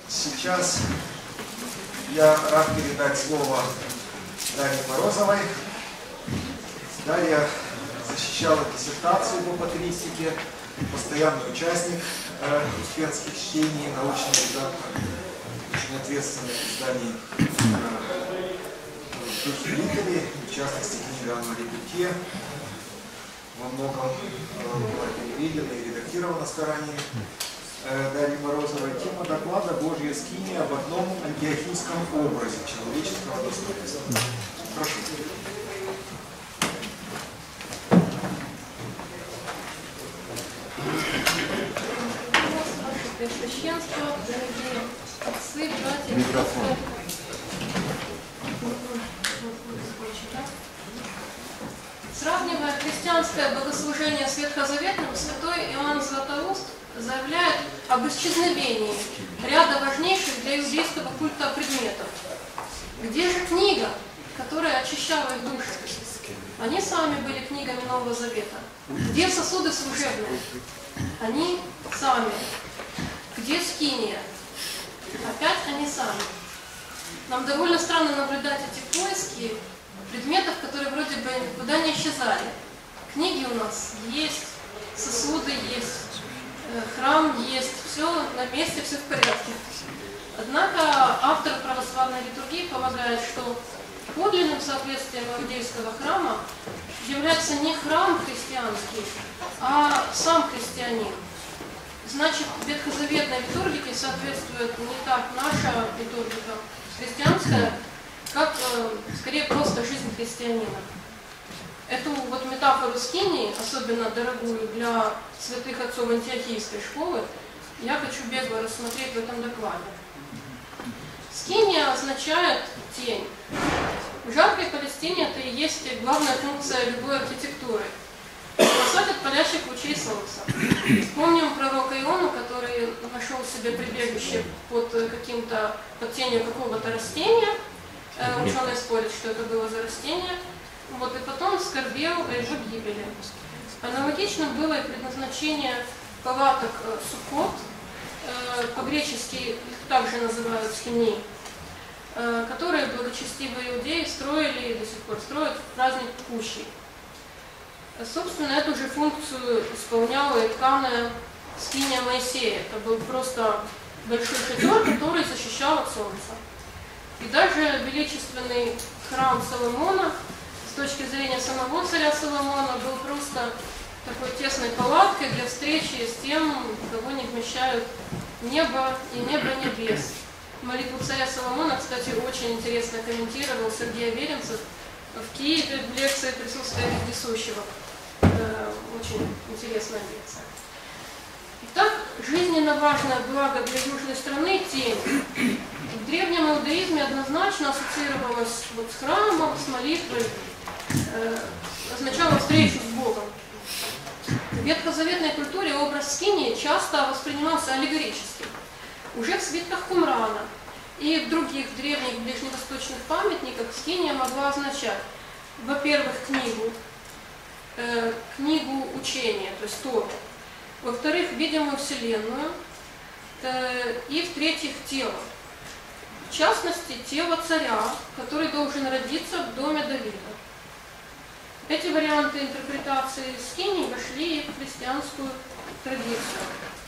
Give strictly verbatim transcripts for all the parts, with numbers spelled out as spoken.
Сейчас я рад передать слово Дарье Морозовой. Дарья защищала диссертацию по патристике, постоянный участник э, успенских чтений, научный редактор, очень ответственный в издании э, «Духе Ригели», в частности, книга Анны Ригельке во многом э, была переведена и редактирована стараниями э, Дарьи Морозовой. Тема доклада «Божья скиния об одном антиохийском образе человеческого достоинства». Прошу. Священство, дорогие отцы, братья, Микрофон. Сравнивая христианское богослужение с ветхозаветным, святой Иоанн Златоуст заявляет об исчезновении ряда важнейших для иудейского культа предметов. Где же книга, которая очищала их души? Они сами были книгами Нового Завета. Где сосуды служебные? Они сами. Где скиния? Опять они сами. Нам довольно странно наблюдать эти поиски предметов, которые вроде бы никуда не исчезали. Книги у нас есть, сосуды есть, храм есть, все на месте, все в порядке. Однако автор православной литургии полагает, что подлинным соответствием иудейского храма является не храм христианский, а сам христианин. Значит, ветхозаветной литургике соответствует не так наша литургика христианская, как э, скорее просто жизнь христианина. Эту вот метафору скинии, особенно дорогую для святых отцов антиохийской школы, я хочу бегло рассмотреть в этом докладе. Скиния означает тень. В жаркой Палестине это и есть главная функция любой архитектуры. Спасать от палящих лучей солнца. Вспомним пророка Иону, который нашел себе прибежище под каким-то, под тенью какого-то растения. Э, ученые спорят, что это было за растение. Вот, и потом скорбел о его гибели. Аналогичным было и предназначение палаток э, Суккот, э, по-гречески их также называют скини, э, которые благочестивые иудеи строили и до сих пор строят в праздник Кущи. Собственно, эту же функцию исполняла и тканая скиния Моисея. Это был просто большой шатер, который защищал от солнца. И даже величественный храм Соломона, с точки зрения самого царя Соломона, был просто такой тесной палаткой для встречи с тем, кого не вмещают небо и небо небес. Молитву царя Соломона, кстати, очень интересно комментировал Сергей Аверинцев в Киеве в лекции «Присутствие вездесущего». Очень интересная лекция. Итак, жизненно важное благо для южной страны – тень. В древнем иудаизме однозначно ассоциировалось вот с храмом, с молитвой, э, означало встречу с Богом. В ветхозаветной культуре образ скинии часто воспринимался аллегорически. Уже в свитках Кумрана и в других древних ближневосточных памятниках скиния могла означать, во-первых, книгу, э, книгу учения, то есть Тору, во-вторых, видимую вселенную, э, и в-третьих, тело. В частности, тело царя, который должен родиться в доме Давида. Эти варианты интерпретации скинии вошли в христианскую традицию.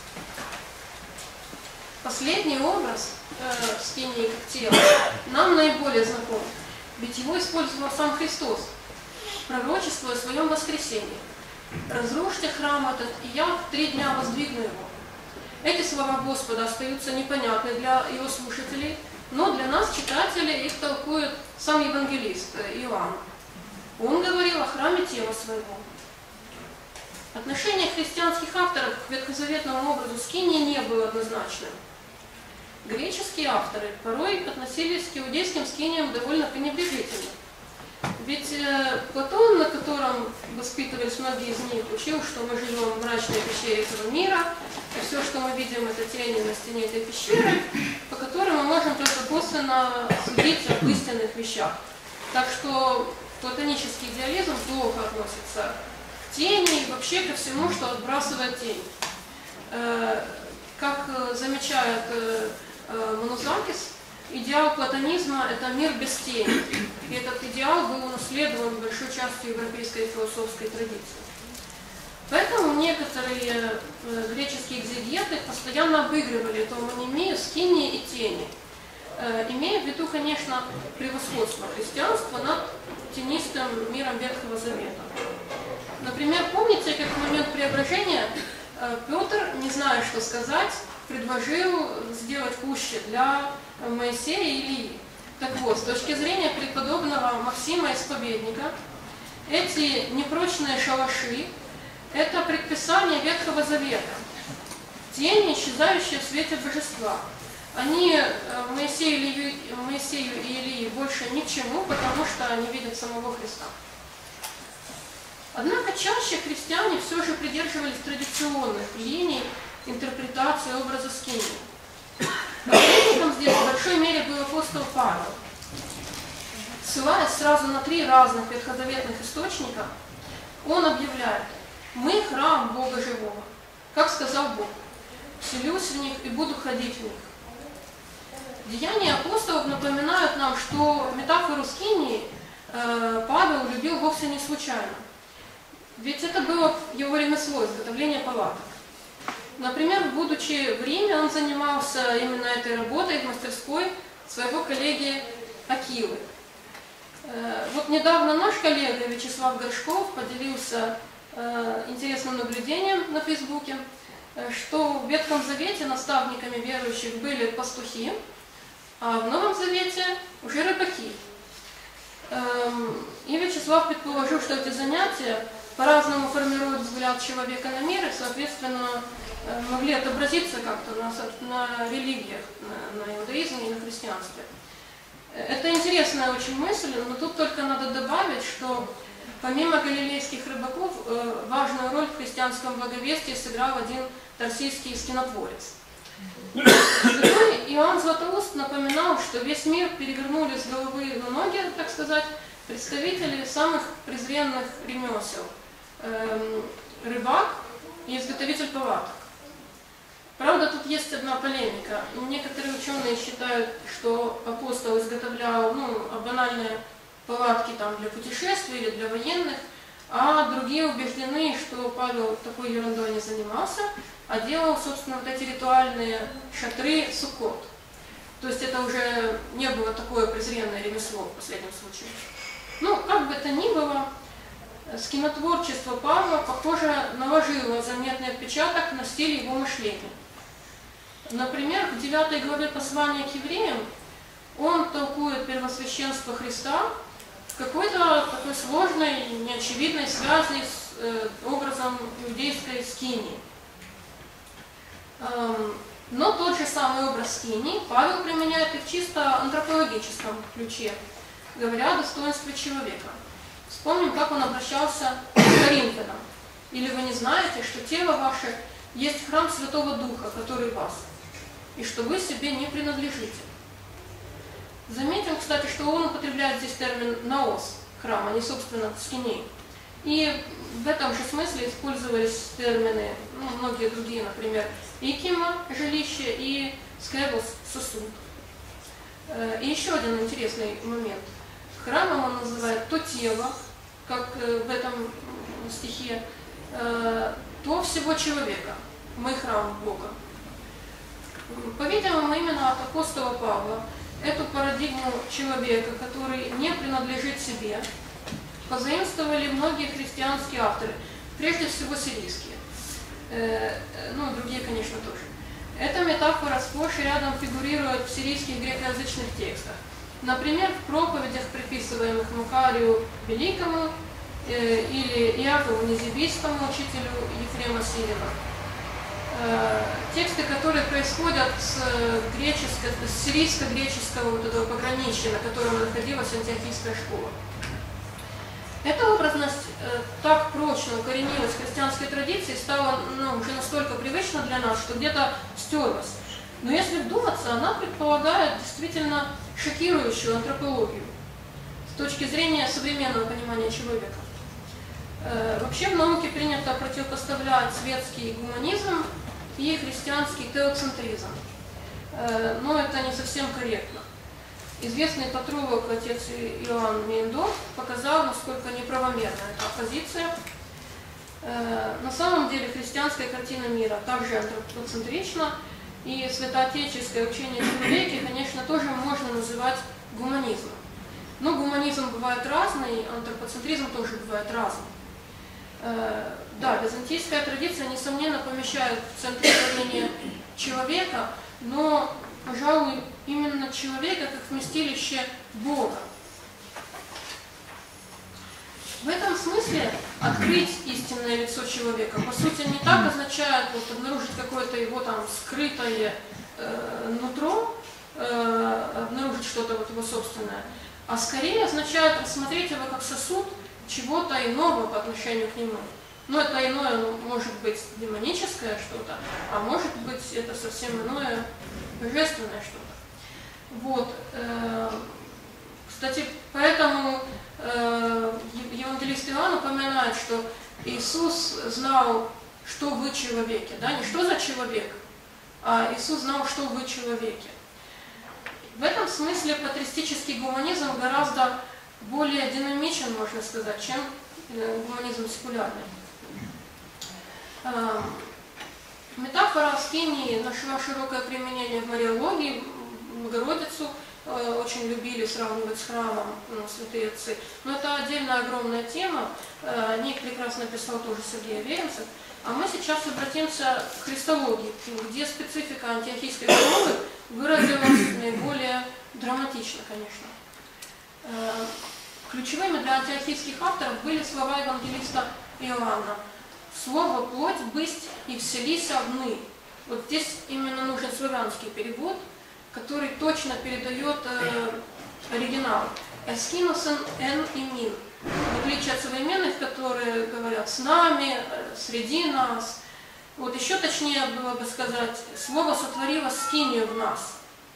Последний образ э, скинии как тела нам наиболее знаком, ведь его использовал сам Христос, пророчествуя о своем воскресении. «Разрушьте храм этот, и я в три дня воздвигну его». Эти слова Господа остаются непонятны для его слушателей, но для нас, читателей, их толкует сам евангелист Иоанн. Он говорил о храме тела своего. Отношение христианских авторов к ветхозаветному образу скинии не было однозначным. Греческие авторы порой относились к иудейским скиниям довольно пренебрежительно. Ведь э, Платон, на котором воспитывались многие из них, учил, что мы живем в мрачной пещере этого мира, и все, что мы видим, это тени на стене этой пещеры, по которым мы можем только косвенно судить об истинных вещах. Так что платонический идеализм плохо относится к тени и вообще ко всему, что отбрасывает тень. Э, как замечает э, Маркес, идеал платонизма – это мир без тени. И этот идеал был унаследован большой частью европейской философской традиции. Поэтому некоторые греческие экзегеты постоянно обыгрывали эту амонимию скинии и тени, имея в виду, конечно, превосходство христианства над тенистым миром Ветхого Завета. Например, помните, как в момент преображения Петр, не зная, что сказать, предложил сделать кущи для Моисея и Илии. Так вот, с точки зрения преподобного Максима Исповедника, эти непрочные шалаши – это предписание Ветхого Завета, тени, исчезающие в свете божества. Они Моисею, Моисею и Илии больше ни к чему, потому что они видят самого Христа. Однако чаще христиане все же придерживались традиционных линий интерпретации образа скинии. Посредником здесь в большой мере был апостол Павел. Ссылаясь сразу на три разных ветхозаветных источника, он объявляет: «Мы храм Бога живого, как сказал Бог, вселюсь в них и буду ходить в них». Деяния апостолов напоминают нам, что метафору скинии э, Павел любил вовсе не случайно. Ведь это было его ремесло, изготовление палаток. Например, будучи в Риме, он занимался именно этой работой в мастерской своего коллеги Акилы. Э, вот недавно наш коллега Вячеслав Горшков поделился э, интересным наблюдением на Фейсбуке, э, что в Ветхом Завете наставниками верующих были пастухи, а в Новом Завете уже рыбаки. И Вячеслав предположил, что эти занятия по-разному формируют взгляд человека на мир и, соответственно, могли отобразиться как-то на, на религиях, на, на иудаизме и на христианстве. Это интересная очень мысль, но тут только надо добавить, что помимо галилейских рыбаков важную роль в христианском благовестии сыграл один тарсийский скинотворец. Другой Иоанн Златоуст напоминал, что весь мир перевернули с головы на ноги, так сказать, представители самых презренных ремесел эм, – рыбак и изготовитель палаток. Правда, тут есть одна полемика. Некоторые ученые считают, что апостол изготовлял ну, банальные палатки там, для путешествий или для военных, а другие убеждены, что Павел такой ерундой не занимался, а делал, собственно, вот эти ритуальные шатры Суккот. То есть это уже не было такое презренное ремесло в последнем случае. Ну, как бы то ни было, скинотворчество Павла, похоже, наложило заметный отпечаток на стиль его мышления. Например, в девятой главе послания к евреям он толкует первосвященство Христа в какой-то такой сложной, неочевидной связи с э, образом иудейской скинии. Эм, но тот же самый образ скинии Павел применяет и в чисто антропологическом ключе, говоря о достоинстве человека. Вспомним, как он обращался к коринфянам. «Или вы не знаете, что тело ваше есть храм Святого Духа, который в вас, и что вы себе не принадлежите». Заметим, кстати, что он употребляет здесь термин «наос» – храм, а не, собственно, скиней. И в этом же смысле использовались термины, ну, многие другие, например, «икима» – жилище и «скевос» – сосуд. И еще один интересный момент. Храмом он называет то тело, как в этом стихе, то всего человека. Мы храм Бога. По-видимому, именно от апостола Павла эту парадигму человека, который не принадлежит себе, позаимствовали многие христианские авторы, прежде всего сирийские. Ну, другие, конечно, тоже. Эта метафора сплошь и рядом фигурирует в сирийских грекоязычных текстах. Например, в проповедях, приписываемых Макарию Великому э, или Иакову Незибийскому, учителю Ефрема Сирина. Э, тексты, которые происходят с, греческо, с сирийско-греческого вот этого пограничья, на котором находилась антиохийская школа. Эта образность э, так прочно укоренилась в христианской традиции, стала ну, уже настолько привычна для нас, что где-то стерлась. Но если вдуматься, она предполагает действительно шокирующую антропологию с точки зрения современного понимания человека. Э, вообще в науке принято противопоставлять светский гуманизм и христианский теоцентризм. Э, но это не совсем корректно. Известный патролог отец Иоанн Мейндорф показал, насколько неправомерна эта оппозиция. На самом деле христианская картина мира также антропоцентрична, и святоотеческое учение о человеке, конечно, тоже можно называть гуманизмом. Но гуманизм бывает разный, антропоцентризм тоже бывает разный. Да, византийская традиция, несомненно, помещает в центр правления человека, но, пожалуй, именно человека как вместилище Бога. В этом смысле открыть истинное лицо человека, по сути, не так означает вот, обнаружить какое-то его там скрытое э, нутро, э, обнаружить что-то вот его собственное, а скорее означает рассмотреть его как сосуд чего-то иного по отношению к нему. Но это иное, ну, может быть демоническое что-то, а может быть это совсем иное божественное что-то. Вот. Кстати, поэтому евангелист Иоанн упоминает, что Иисус знал, что вы человеки, да, не что за человек, а Иисус знал, что вы человеки. В этом смысле патристический гуманизм гораздо более динамичен, можно сказать, чем гуманизм секулярный. Метафора скинии нашла широкое применение в мариологии. Богородицу очень любили сравнивать с храмом святые отцы. Но это отдельная огромная тема. О ней прекрасно писал тоже Сергей Аверинцев. А мы сейчас обратимся к христологии, где специфика антиохийской школы выразилась наиболее драматично, конечно. Ключевыми для антиохийских авторов были слова евангелиста Иоанна. «Слово плоть бысть и вселися вны». Вот здесь именно нужен славянский перевод, который точно передает э, оригинал. «Эскиносен эн и мин». В отличие от современных, которые говорят «с нами», «среди нас». Вот еще точнее было бы сказать «слово сотворило скинию в нас».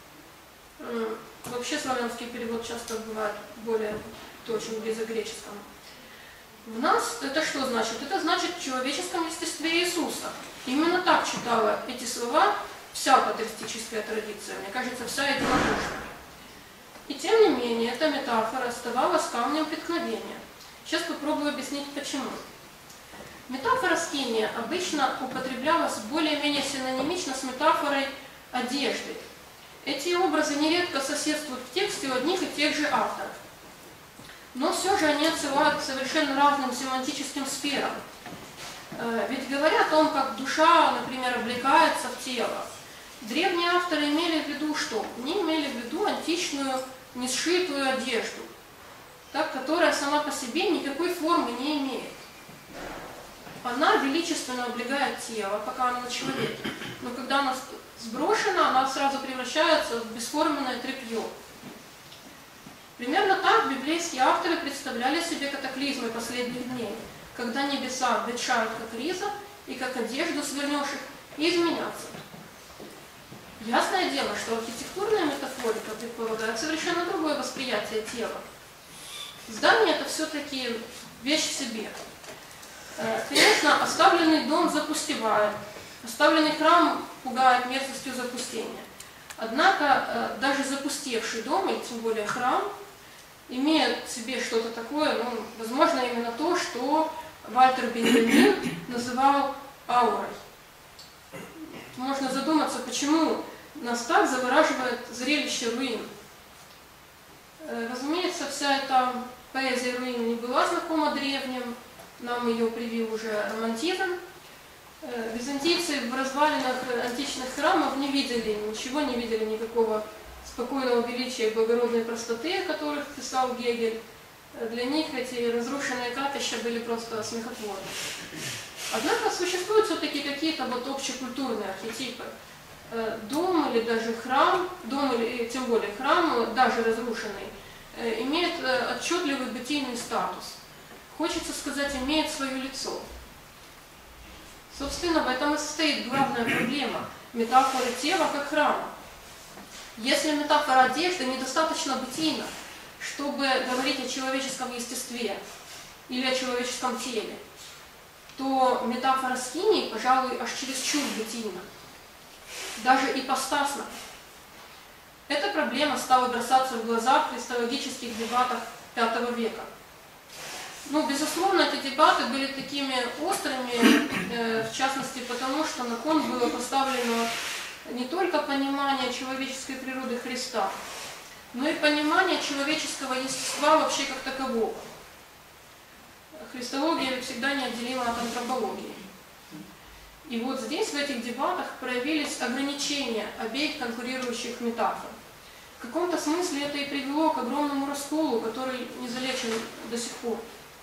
Вообще славянский перевод часто бывает более точен, близок к греческому. В нас это что значит? Это значит в человеческом естестве Иисуса. Именно так читала эти слова вся патристическая традиция, мне кажется, вся единодушная. И тем не менее, эта метафора оставалась камнем преткновения. Сейчас попробую объяснить почему. Метафора скиния обычно употреблялась более-менее синонимично с метафорой одежды. Эти образы нередко соседствуют в тексте у одних и тех же авторов. Но все же они отсылают к совершенно разным семантическим сферам. Ведь говоря о том, как душа, например, облекается в тело, древние авторы имели в виду что? Они имели в виду античную несшитую одежду, так, которая сама по себе никакой формы не имеет. Она величественно облегает тело, пока она на человеке, но когда она сброшена, она сразу превращается в бесформенное тряпье. Примерно так библейские авторы представляли себе катаклизмы последних дней, когда небеса ветшают как риза, и как одежду свернешь их, и изменятся. Ясное дело, что архитектурная метафорика предполагает совершенно другое восприятие тела. Здание – это все-таки вещь в себе. Конечно, оставленный дом запустевает, оставленный храм пугает мерзостью запустения. Однако даже запустевший дом, и тем более храм, имеет в себе что-то такое, ну, возможно, именно то, что Вальтер Беньямин называл аурой. Можно задуматься, почему нас так завораживает зрелище руин. Разумеется, вся эта поэзия руин не была знакома древним, нам ее привил уже романтизм. Византийцы в развалинах античных храмов не видели ничего, не видели никакого спокойного величия и благородной простоты, о которых писал Гегель. Для них эти разрушенные капища были просто смехотворны. Однако существуют все-таки какие-то вот общекультурные архетипы. Дом или даже храм, дом или тем более храм, даже разрушенный, имеет отчетливый бытийный статус. Хочется сказать, имеет свое лицо. Собственно, в этом и состоит главная проблема метафоры тела как храма. Если метафора одежды недостаточно бытийна, чтобы говорить о человеческом естестве или о человеческом теле, то метафора скинии, пожалуй, аж чересчур бытийна, даже ипостасна. Это проблема стала бросаться в глаза в христологических дебатах пятого века. Ну, безусловно, эти дебаты были такими острыми, э, в частности потому, что на кон было поставлено не только понимание человеческой природы Христа, но и понимание человеческого естества вообще как такового. Христология всегда неотделима от антропологии. И вот здесь, в этих дебатах, проявились ограничения обеих конкурирующих метафор. В каком-то смысле это и привело к огромному расколу, который не залечен до сих пор.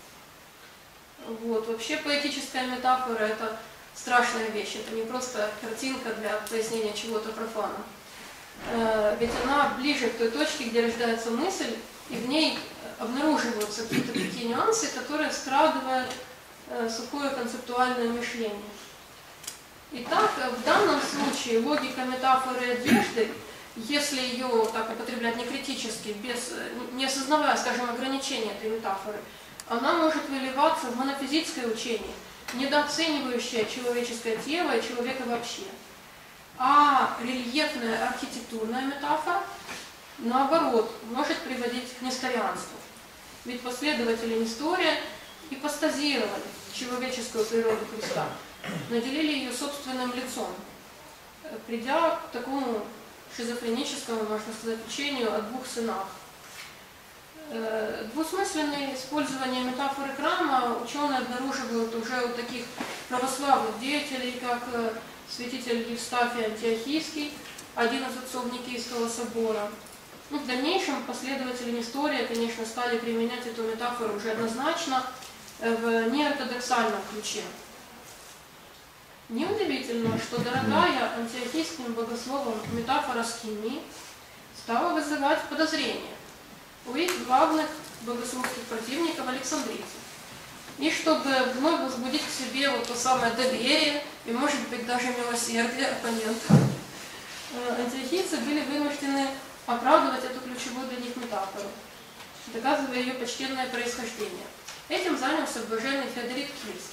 Вот. Вообще поэтическая метафора – это страшная вещь, это не просто картинка для пояснения чего-то профана. Э, ведь она ближе к той точке, где рождается мысль, и в ней обнаруживаются какие-то такие нюансы, которые скрадывают э, сухое концептуальное мышление. Итак, в данном случае логика метафоры одежды, если ее так употреблять не критически, без, не осознавая, скажем, ограничения этой метафоры, она может выливаться в монофизическое учение, недооценивающее человеческое тело и человека вообще. А рельефная архитектурная метафора, наоборот, может приводить к несторианству. Ведь последователи Нестория ипостазировали человеческую природу Христа, наделили ее собственным лицом, придя к такому шизофреническому, можно сказать, учению о двух сынах. Двусмысленное использование метафоры храма ученые обнаруживают уже у таких православных деятелей, как святитель Евстафий Антиохийский, один из отцов Никейского собора. Ну, в дальнейшем последователи Нестория, конечно, стали применять эту метафору уже однозначно в неортодоксальном ключе. Неудивительно, что дорогая антиохийским богословам метафора скинии стала вызывать подозрения у их главных богословских противников александрийцев. И чтобы вновь возбудить к себе вот то самое доверие и, может быть, даже милосердие оппонентов, антиохийцы были вынуждены оправдывать эту ключевую для них метафору, доказывая ее почтенное происхождение. Этим занялся блаженный Феодорит Кильский.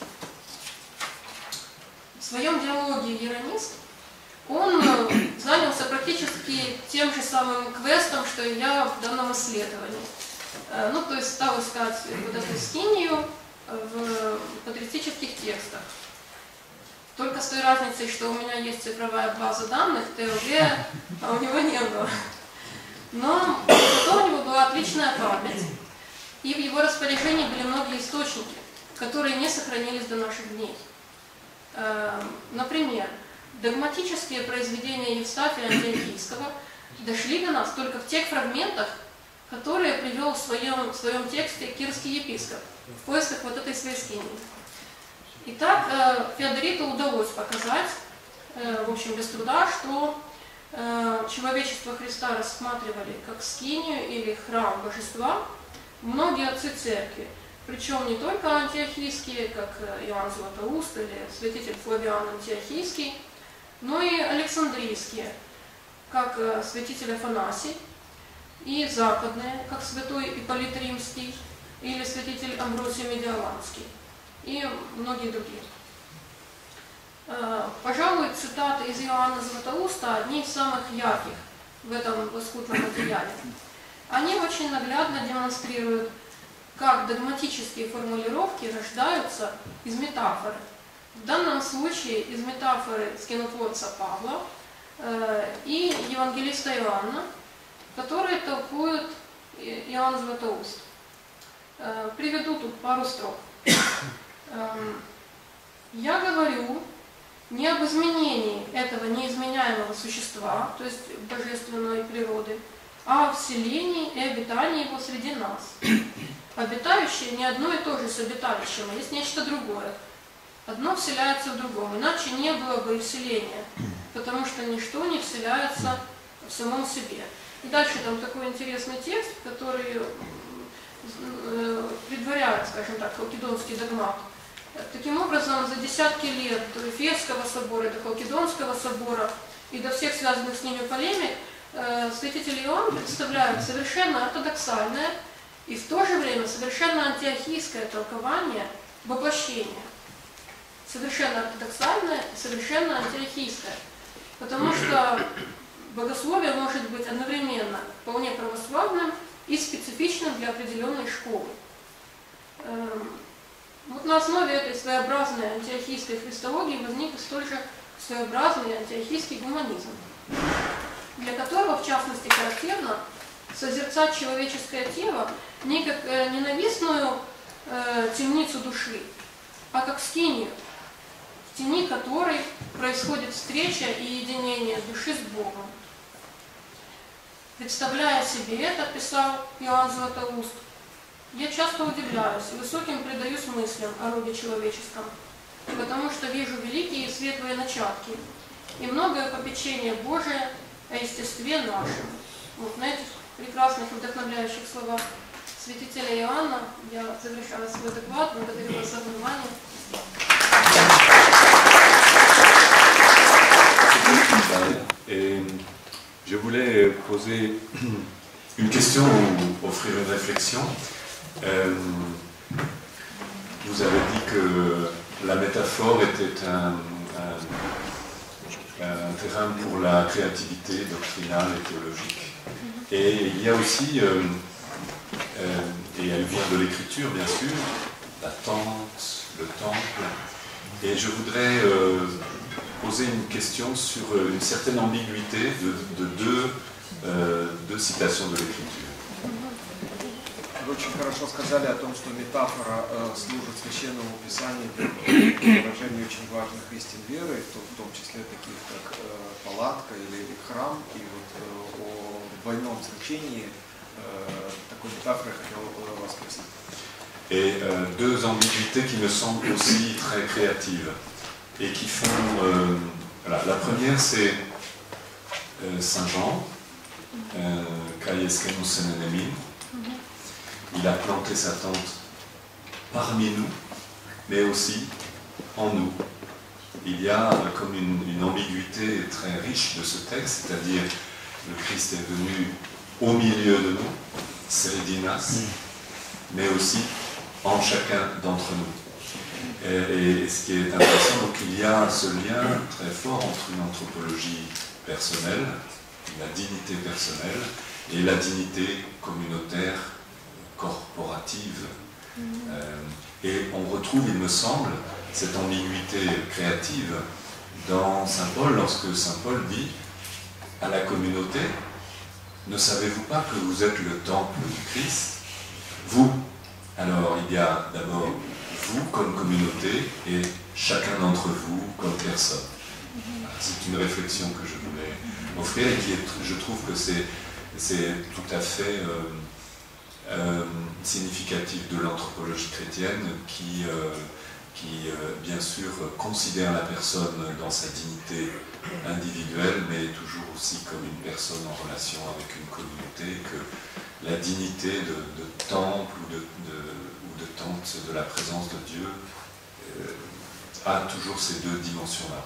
В своем диалоге «Иеронист» он занялся практически тем же самым квестом, что и я в данном исследовании. Ну, то есть стал искать вот эту скинию в патристических текстах. Только с той разницей, что у меня есть цифровая база данных, ТЛГ, а у него не было. Но зато у него была отличная память, и в его распоряжении были многие источники, которые не сохранились до наших дней. Например, догматические произведения Евстафия Антиохийского дошли до нас только в тех фрагментах, которые привел в своем, в своем тексте кирский епископ в поисках вот этой своей скинии. Итак, Феодориту удалось показать, в общем, без труда, что человечество Христа рассматривали как скинию или храм божества многие отцы церкви, причем не только антиохийские, как Иоанн Златоуст или святитель Флавиан Антиохийский, но и александрийские, как святитель Афанасий, и западные, как святой Ипполит Римский или святитель Амбросий Медиаланский, и многие другие. Пожалуй, цитаты из Иоанна Златоуста одни из самых ярких в этом лоскутном материале. Они очень наглядно демонстрируют, как догматические формулировки рождаются из метафоры. В данном случае из метафоры скинотворца Павла э, и евангелиста Иоанна, которые толкуют Иоанн Златоуст. Э, приведу тут пару строк. Э, «Я говорю не об изменении этого неизменяемого существа, то есть божественной природы, а о вселении и обитании его среди нас. Обитающее не одно и то же с обитающим, а есть нечто другое. Одно вселяется в другом, иначе не было бы и вселения, потому что ничто не вселяется в самом себе». И дальше там такой интересный текст, который предваряет, скажем так, халкидонский догмат. Таким образом, за десятки лет до Ефесского собора, до Халкидонского собора и до всех связанных с ними полемик, святитель Иоанн представляет совершенно ортодоксальное и в то же время совершенно антиохийское толкование воплощения. Совершенно ортодоксальное и совершенно антиохийское. Потому что богословие может быть одновременно вполне православным и специфичным для определенной школы. Вот на основе этой своеобразной антиохийской христологии возник и столь же своеобразный антиохийский гуманизм, для которого, в частности, характерно созерцать человеческое тело не как э, ненавистную э, темницу души, а как скинию, в тени которой происходит встреча и единение души с Богом. Представляя себе это, писал Иоанн Златоуст, я часто удивляюсь и высоким предаюсь мыслям о роде человеческом, потому что вижу великие и светлые начатки и многое попечение Божие о естестве нашем. Вот на этих прекрасных, вдохновляющих словах святителя Иоанна я завершаю свой доклад. Благодарю вас за внимание. Et je voulais poser une question ou offrir une réflexion. Euh, vous avez dit que la métaphore était un, un, un terrain pour la créativité doctrinale et théologique. Et il y a aussi, euh, euh, et elle vient de l'écriture bien sûr, la tente, le temple. Et je voudrais euh, poser une question sur une certaine ambiguïté de, de deux, euh, deux citations de l'écriture. Вы очень хорошо сказали о том, что метафора э, служит священному писанию для выражения очень важных истин веры, в том числе таких как э, палатка или храм. И вот э, о двойном значении э, такой метафоры я хотел э, вас спросить. Et euh, deux ambiguïtés qui me semblent aussi très créatives et qui font... Euh, voilà, la première c'est euh, Saint Jean, euh, Kai eskemus en enemi. Il a planté sa tente parmi nous, mais aussi en nous. Il y a comme une, une ambiguïté très riche de ce texte, c'est-à-dire le Christ est venu au milieu de nous, Seridinas, mais aussi en chacun d'entre nous. Et, et ce qui est intéressant, donc il y a ce lien très fort entre une anthropologie personnelle, la dignité personnelle, et la dignité communautaire, corporative. Euh, et on retrouve, il me semble, cette ambiguïté créative dans Saint Paul, lorsque Saint Paul dit à la communauté, ne savez-vous pas que vous êtes le temple du Christ? Vous. Alors il y a d'abord vous comme communauté et chacun d'entre vous comme personne. C'est une réflexion que je voulais offrir et qui est, je trouve que c'est tout à fait euh, euh, significatif de l'anthropologie chrétienne qui, euh, qui euh, bien sûr considère la personne dans sa dignité individuelle, mais toujours aussi comme une personne en relation avec une communauté, que la dignité de, de temple ou de, de, ou de tente de la présence de Dieu euh, a toujours ces deux dimensions-là.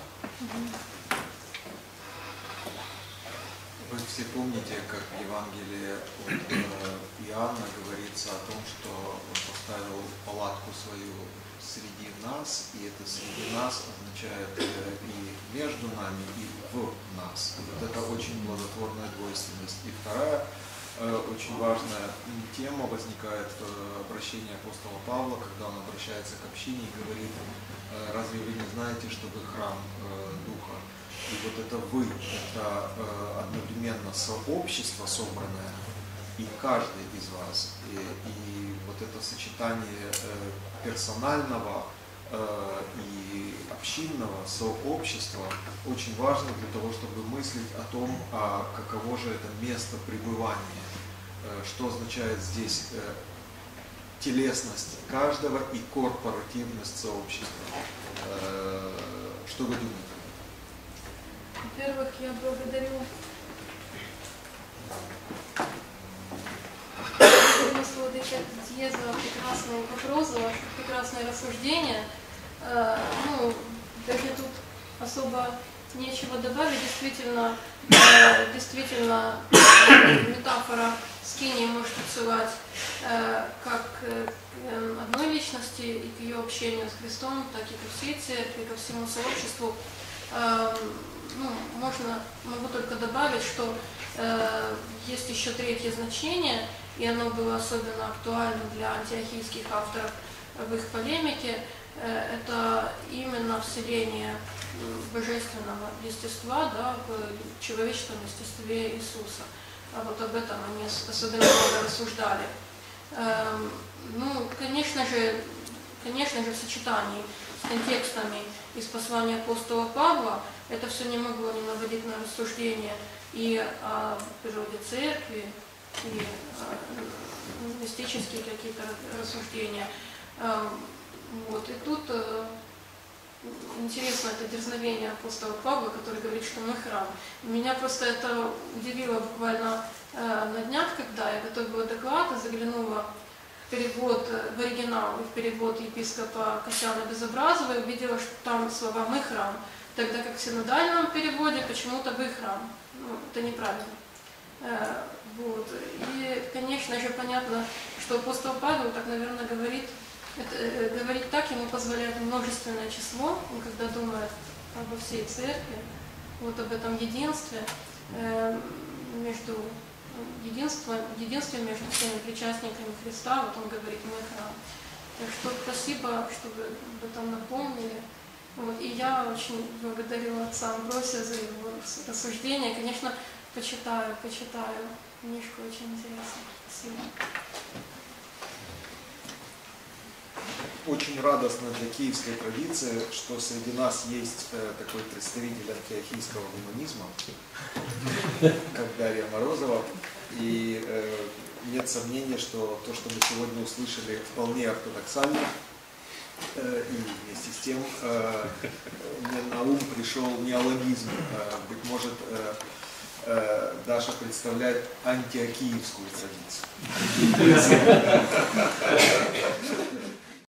Вы все помните, как в Евангелии от Иоанна говорится о том, что он поставил палатку свою среди нас, и это среди нас означает и между нами, и в нас. Вот это очень плодотворная двойственность. И вторая очень важная тема возникает в обращении апостола Павла, когда он обращается к общине и говорит: разве вы не знаете, что вы храм Духа? И вот это вы, это одновременно сообщество собранное, и каждый из вас. И, и вот это сочетание персонального и общинного сообщества очень важно для того, чтобы мыслить о том, а каково же это место пребывания, что означает здесь телесность каждого и корпоративность сообщества. Что вы думаете? Во-первых, я благодарю Владыка Дье за прекрасный вопрос, за ваше прекрасное рассуждение. Ну, даже тут особо нечего добавить. Действительно, действительно метафора скинии может отсылать как к одной личности и к ее общению с Христом, так и ко всей церкви, ко всему сообществу. Ну, можно, могу только добавить, что э, есть еще третье значение, и оно было особенно актуально для антиохийских авторов в их полемике. Э, это именно вселение божественного естества, да, в человеческом естестве Иисуса. А вот об этом они особенно много рассуждали. Э, ну, конечно же, конечно же, в сочетании с контекстами из послания апостола Павла это все не могло не наводить на рассуждение и о природе церкви, и о, мистические какие-то рассуждения. Э, вот. И тут э, интересно это дерзновение апостола Павла, который говорит, что мы храм. Меня просто это удивило буквально э, на днях, когда я готовила доклад и заглянула в перевод, в оригинал и в перевод епископа Касьяна Безобразова, и увидела, что там слова «мы храм», тогда как в синодальном переводе почему-то «вы храм». Ну, это неправильно. Э, вот. И, конечно же, понятно, что апостол Павел так, наверное, говорит, это, э, говорить так ему позволяет множественное число, он когда думает обо всей церкви, вот об этом единстве, э, между единством, единстве между всеми причастниками Христа, вот он говорит, мы храм. Так что спасибо, что вы об этом напомнили. Вот, и я очень благодарю отца Амбросия за его рассуждения. Конечно, почитаю, почитаю. Книжку очень интересно. Спасибо. Очень радостно для киевской традиции, что среди нас есть э, такой представитель антиохийского гуманизма, как Дарья Морозова. И э, нет сомнения, что то, что мы сегодня услышали, вполне ортодоксально. Э, и вместе с тем э, мне на ум пришел неологизм. Э, быть может, э, э, Даша представляет антиокиевскую традицию.